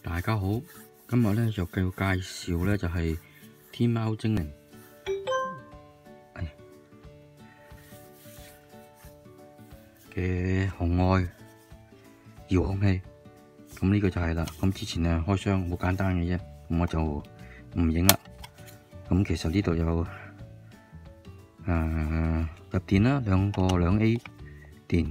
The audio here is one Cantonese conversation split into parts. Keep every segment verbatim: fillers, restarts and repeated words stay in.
大家好，今日咧就繼續介紹咧就係天貓精靈嘅紅外遙控器。咁呢個就係啦。咁之前啊開箱好簡單嘅啫，咁我就唔影啦。咁其實呢度有誒、呃、入電啦，兩個兩 A 電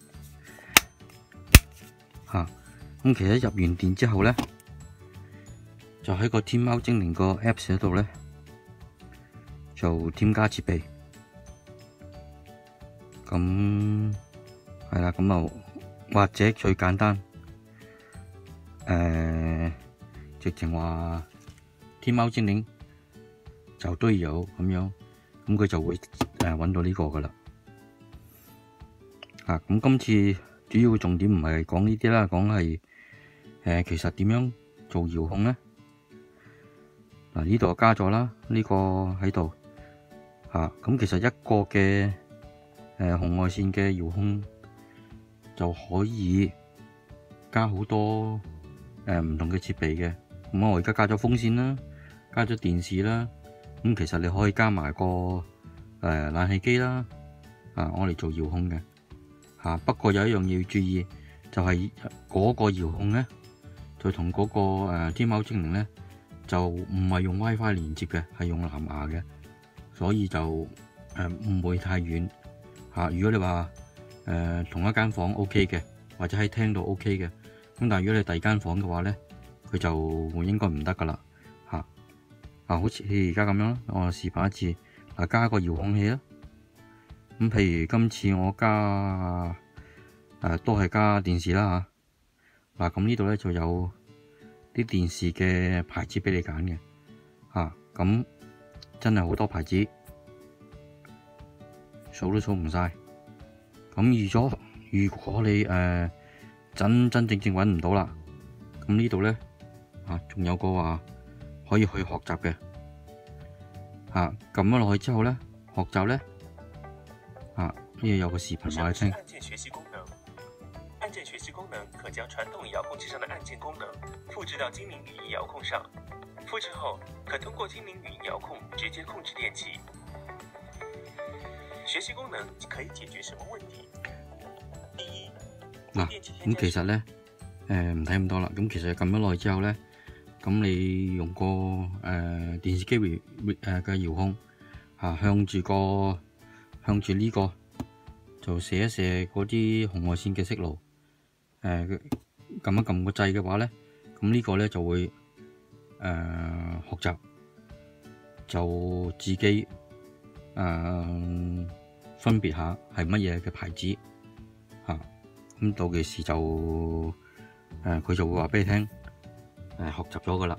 吓。咁其實入完電之後咧，就喺個天貓精靈個 Apps 嗰度咧，就添加設備。咁係啦，咁啊或者最簡單，誒、呃，直情話天貓精靈就都有咁樣，咁佢就會誒搵到呢個噶啦。啊，咁今次主要重點唔係講呢啲啦，講係誒其實點樣做遙控咧？嗱，呢度加咗啦，呢個喺度嚇。咁其實一個嘅誒紅外線嘅遙控就可以加好多誒唔同嘅設備嘅。咁我而家加咗風扇啦，加咗電視啦。咁其實你可以加埋個誒冷氣機啦，啊，我嚟做遙控嘅嚇。不過有一樣嘢要注意，就係嗰個遙控咧，就同嗰個誒天貓精靈咧，就唔係用 WiFi 連接嘅，係用藍牙嘅，所以就誒唔會太遠嚇。如果你話誒同一間房 OK 嘅，或者喺廳度 OK 嘅，咁但係如果你第二間房嘅話咧，佢就應該唔得噶啦嚇。啊，好似而家咁樣啦，我示範一次，嗱，加個遙控器啦。咁譬如今次我加誒都係加電視啦嚇。嗱，咁呢度咧就有啲電視嘅牌子俾你揀嘅嚇，咁真係好多牌子，數都數唔晒。咁預咗，如果你誒、呃、真真正正揾唔到啦，咁呢度咧啊，仲有個話可以去學習嘅嚇，撳咗落去之後咧，學習咧啊，呢度有個視頻話你聽。 按鍵學習功能，按鍵學習功能可將傳統遙控器上的按鍵功能複製到精靈語音遙控上，複製後可通過精靈語音遙控直接控制電器。學習功能可以解決什麼問題？第一， 嗱，咁其實咧，誒唔睇咁多啦。咁其實撳咗落去之後咧，咁你用個誒、呃、電視機誒嘅遙控嚇、啊，向住個向住呢、這個就射一射嗰啲紅外線嘅色路。誒、呃、撳一撳個掣嘅話咧，咁呢個咧就會誒、呃、學習，就自己誒、呃、分別下係乜嘢嘅牌子嚇。咁、啊、到其時就誒佢、呃、就會話俾你聽，誒、呃、學習咗噶啦。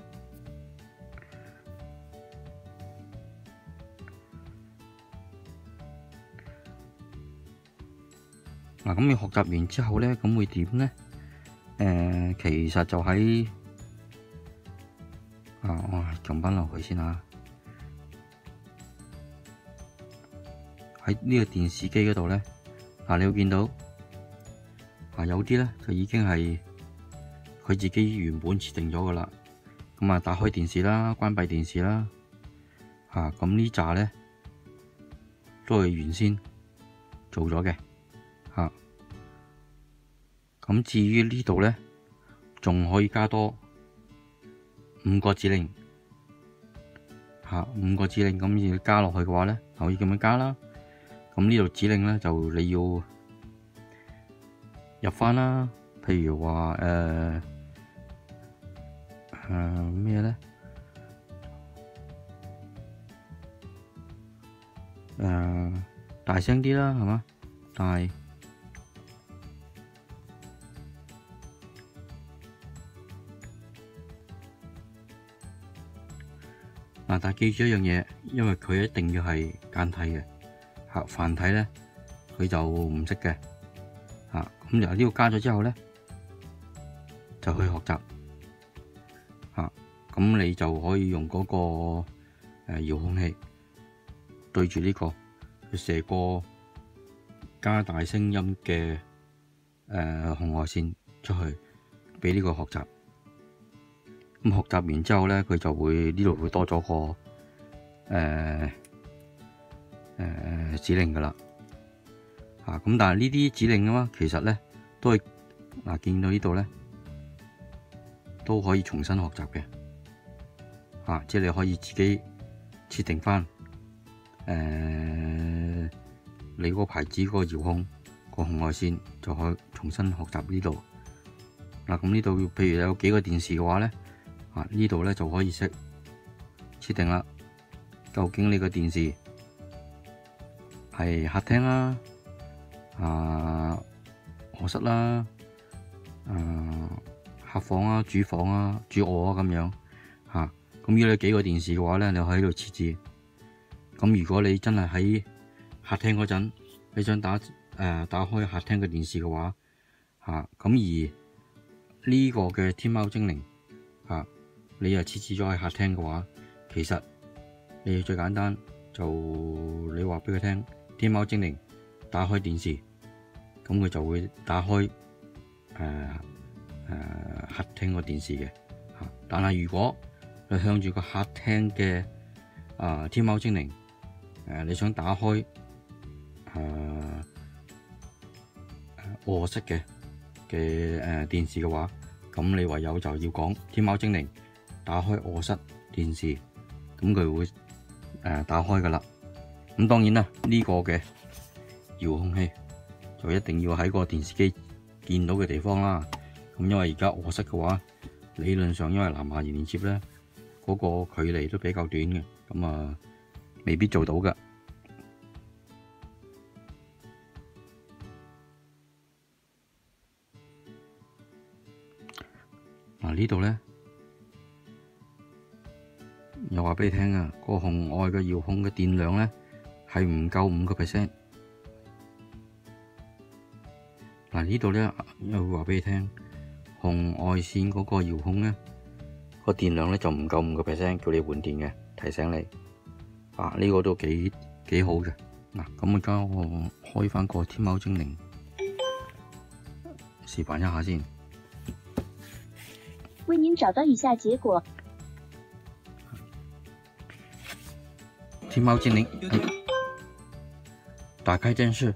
嗱，咁你學習完之後咧，咁會點咧？誒、呃，其實就喺啊，我撳翻落去先啊。喺呢個電視機嗰度咧，嗱，你會見到啊，有啲咧就已經係佢自己原本設定咗噶啦。咁啊，打開電視啦，關閉電視啦，嚇，咁呢扎咧都係原先做咗嘅。嚇，咁至於呢度咧，仲可以加多五個指令嚇，五個指令咁要加落去嘅話咧，可以咁樣加啦。咁呢度指令咧就你要入翻啦，譬如話誒誒咩咧？誒、呃、大聲啲啦，係嘛？但係嗱，但係記住一樣嘢，因為佢一定要係簡體嘅嚇，繁體咧佢就唔識嘅嚇。咁由呢個加咗之後咧，就去學習嚇。咁你就可以用嗰個誒遙控器對住呢個去射個加大聲音嘅誒紅外線出去，俾呢個學習。 咁學習完之後咧，佢就會呢度會多咗個誒誒、呃呃、指令噶啦。啊，咁但係呢啲指令啊嘛，其實咧都係嗱、啊、見到呢度咧都可以重新學習嘅。啊，即係你可以自己設定翻誒、呃、你嗰個牌子嗰個遙控個紅外線，就可以重新學習呢度。嗱，咁呢度譬如有幾個電視嘅話咧。啊！呢度咧就可以識設定啦。究竟你個電視係客廳啦、啊臥室啦、啊客房啊、主房啊、主臥啊咁樣嚇。咁、啊、如果你幾個電視嘅話咧，你可以喺度設置。咁如果你真係喺客廳嗰陣，你想打誒、呃、打開客廳嘅電視嘅話嚇，咁、啊、而呢個嘅天貓精靈嚇。啊你又設置咗喺客廳嘅話，其實你最簡單就你話俾佢聽，天貓精靈打開電視，咁佢就會打開誒誒、呃呃、客廳個電視嘅嚇。但係如果你向住個客廳嘅啊天貓精靈誒、呃，你想打開誒臥室嘅嘅誒電視嘅話，咁你唯有就要講天貓精靈打開臥室電視，咁佢會誒、呃、打開噶啦。咁當然啦，呢、這個嘅遙控器就一定要喺個電視機見到嘅地方啦。咁因為而家臥室嘅話，理論上因為藍牙連接咧，嗰、那個距離都比較短嘅，咁啊未必做到噶。嗱，呢度咧。又話俾你聽啊，個紅外嘅遙控嘅電量咧係唔夠五個 percent。嗱，呢度咧又會話俾你聽，紅外線嗰個遙控咧個電量咧就唔夠五個 percent，叫你換電嘅，提醒你。啊，呢個都幾幾好嘅。嗱，咁而家我開翻個天貓精靈示範一下先。 為您找到以下結果。 天貓精靈，打開電視。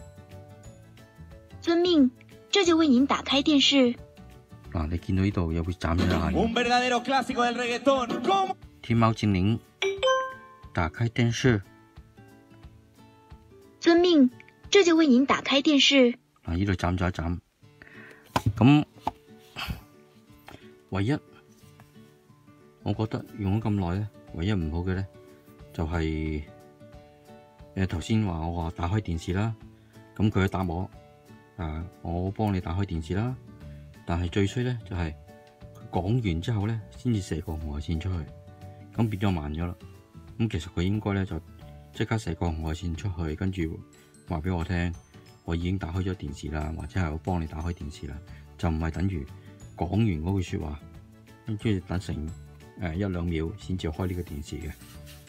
遵命，這就為您打開電視。 嗱，你見到呢度有會眨咗眼。天貓精靈，打開電視。 遵命，這就為您打開電視。 嗱，呢度眨咗一眨。咁唯一，我覺得用咗咁耐咧，唯一唔好嘅咧。就係誒頭先話我話打開電視啦，咁佢答我啊，我幫你打開電視啦。但係最衰咧就係佢講完之後咧，先至射個紅外線出去，咁變咗慢咗啦。咁其實佢應該咧就即刻射個紅外線出去，跟住話俾我聽，我已經打開咗電視啦，或者係我幫你打開電視啦，就唔係等於講完嗰句説話，跟住等成誒一兩秒先至開呢個電視嘅。